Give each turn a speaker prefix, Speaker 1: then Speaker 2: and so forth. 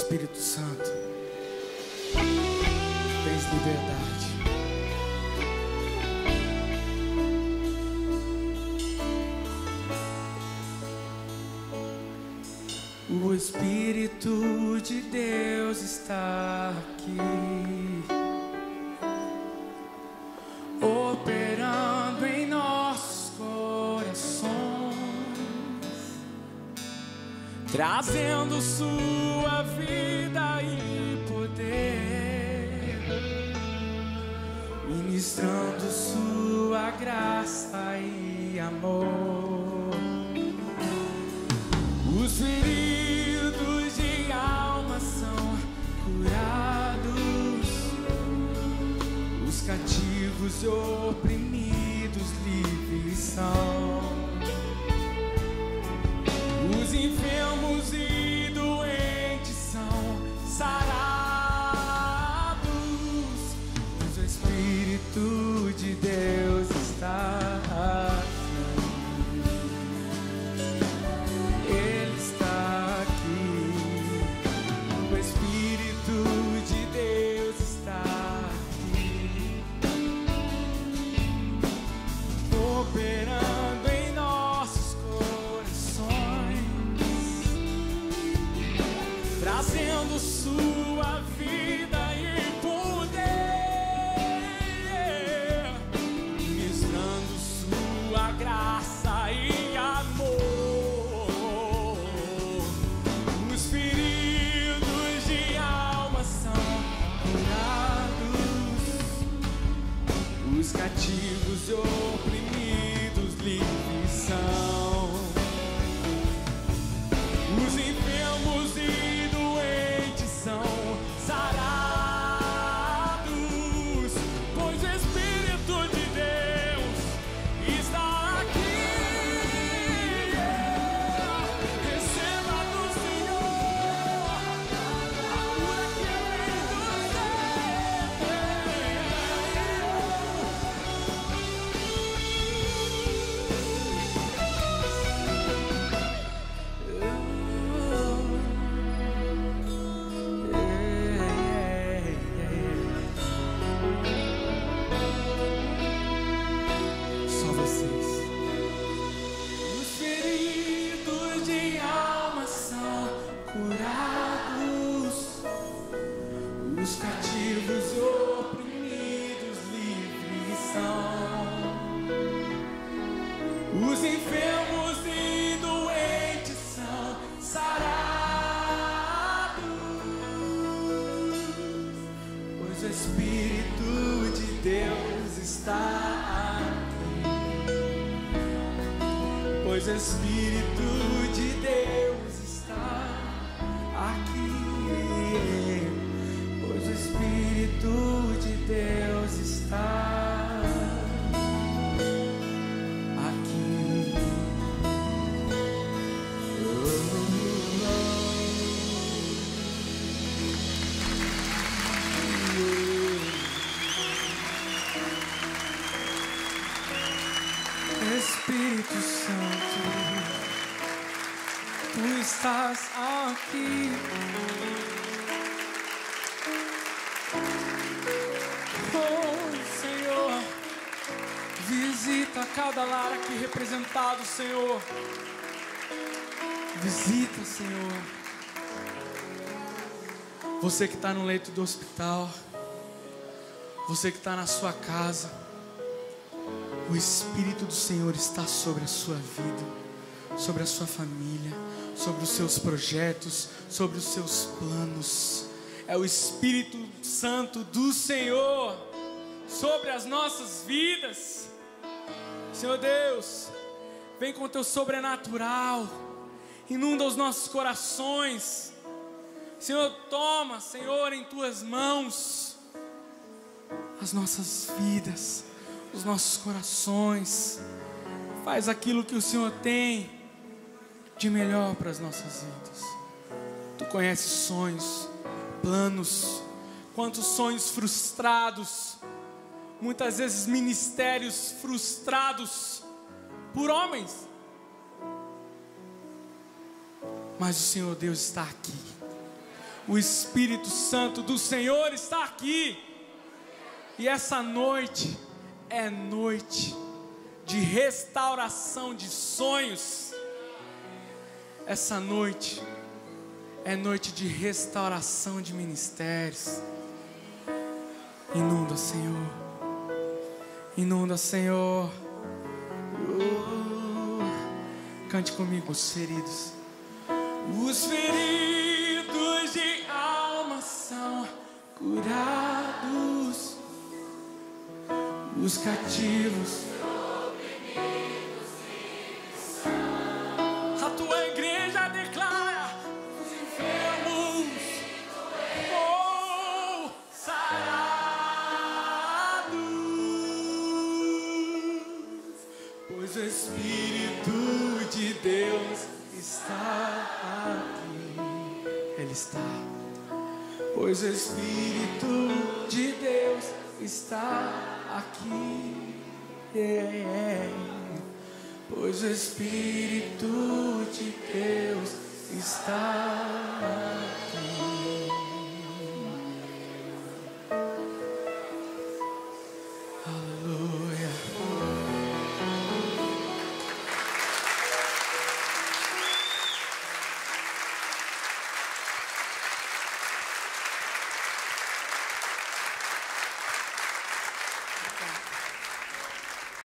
Speaker 1: Espírito Santo, tens liberdade. O Espírito de Deus está aqui, operando em nossos corações, trazendo sua vida e poder, ministrando sua graça e amor. Os feridos de alma são curados, os cativos e oprimidos livres são, os enfermos e doentes são sarados, pois o Espírito de Deus está aqui. Ele está aqui. O Espírito de Deus está aqui, operando em nossos corações, trazendo sua vida e poder, ministrando sua graça e amor. Os feridos de alma são curados, os cativos e oprimidos livres são, os enfermos e doentes são sarados, pois o Espírito de Deus está aqui. Receba do Senhor a cura que vem do Só vocês. Os feridos de alma são curados, os cativos e oprimidos livres são, os enfermos e doentes são sarados, pois o Espírito de Deus está aqui, pois o Espírito de Deus está aqui, pois o Espírito de Deus está aqui. Espírito Santo, tu estás aqui. Oh, Senhor, visita cada lar aqui representado, Senhor. Visita, Senhor. Você que está no leito do hospital, você que está na sua casa, o Espírito do Senhor está sobre a sua vida, sobre a sua família, sobre os seus projetos, sobre os seus planos. É o Espírito Santo do Senhor sobre as nossas vidas. Senhor Deus, vem com o teu sobrenatural, inunda os nossos corações. Senhor, toma, Senhor, em tuas mãos as nossas vidas, os nossos corações. Faz aquilo que o Senhor tem de melhor para as nossas vidas. Tu conheces sonhos, planos, quantos sonhos frustrados, muitas vezes ministérios frustrados por homens. Mas o Senhor Deus está aqui. O Espírito Santo do Senhor está aqui. E essa noite é noite de restauração de sonhos. Essa noite é noite de restauração de ministérios. Inunda, Senhor. Inunda, Senhor. Cante comigo, os feridos. Os feridos de alma são curados. Os cativos oprimidos a tua igreja declara: os enfermos sarados, pois o Espírito de Deus está aqui. Ele está. Pois o Espírito de Deus está aqui, pois o Espírito de Deus está aqui.